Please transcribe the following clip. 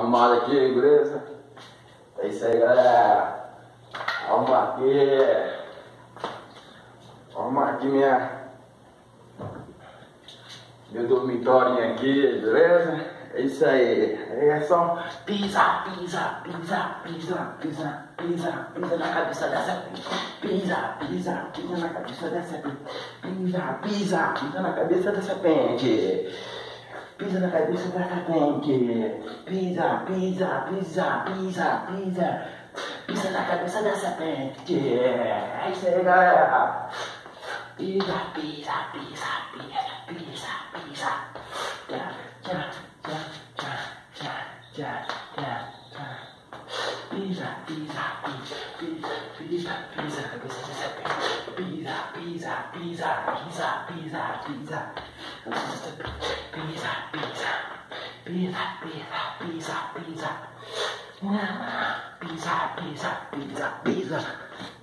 arrumado aqui, beleza? É isso aí, galera. Arruma aqui meu dormitório aqui, beleza? É isso aí. É só pisa na cabeça dessa. Pisa na cabeça dessa. Pisa na cabeça da serpente. Pisa na cabeça da serpente. Pisa na cabeça da serpente. É isso aí, galera. Pisa. Pisa na cabeça da serpente. Pisa.